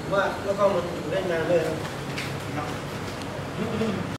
ว่าแล้วก็มันอยู่ได้นานด้วยครับ